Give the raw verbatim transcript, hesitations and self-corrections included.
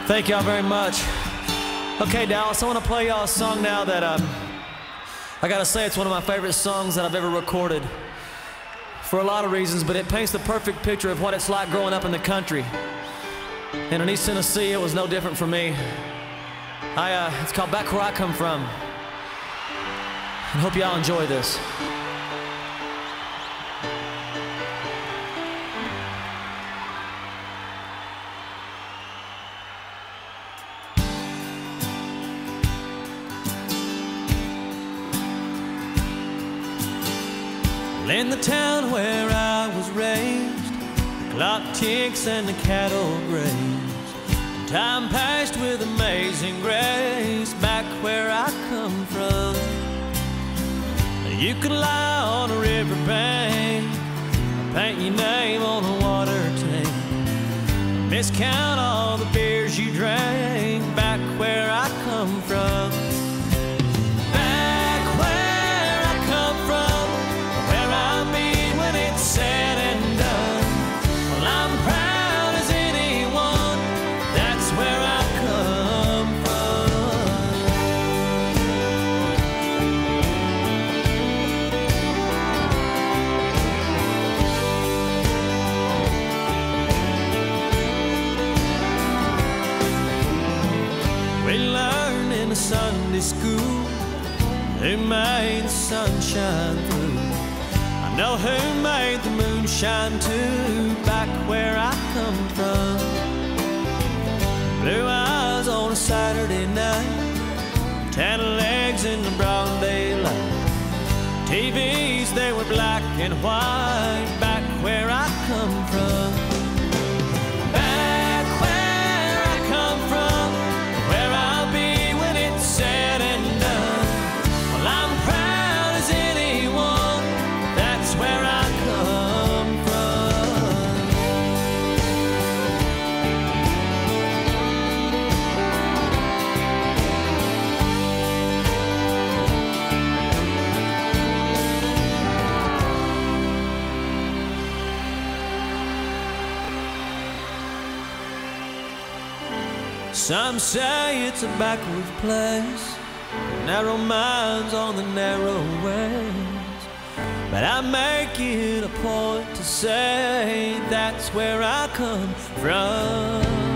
Thank y'all very much. Okay, Dallas, I want to play y'all a song now that um, I gotta say it's one of my favorite songs that I've ever recorded for a lot of reasons, but it paints the perfect picture of what it's like growing up in the country. And in East Tennessee, it was no different for me. I, uh, it's called Back Where I Come From. I hope y'all enjoy this. In the town where I was raised, the clock ticks and the cattle graze, and time passed with amazing grace. Back where I come from, you could lie on a river bank, paint your name on a water tank, miscount all the beers you drank. Back where I come from. Said and done. Well, I'm proud as anyone. That's where I come from. We learned in the Sunday school who made the sunshine through. Know who made the moonshine too. Back where I come from. Blue eyes on a Saturday night, tan legs in the broad daylight. T Vs, they were black and white. Back where I come from. Back where I come from, where I'll be when it's said and done. Well, I'm proud as anyone. Where I come from. Some say it's a backwards place, narrow minds on the narrow ways. But I make it a point to say that's where I come from.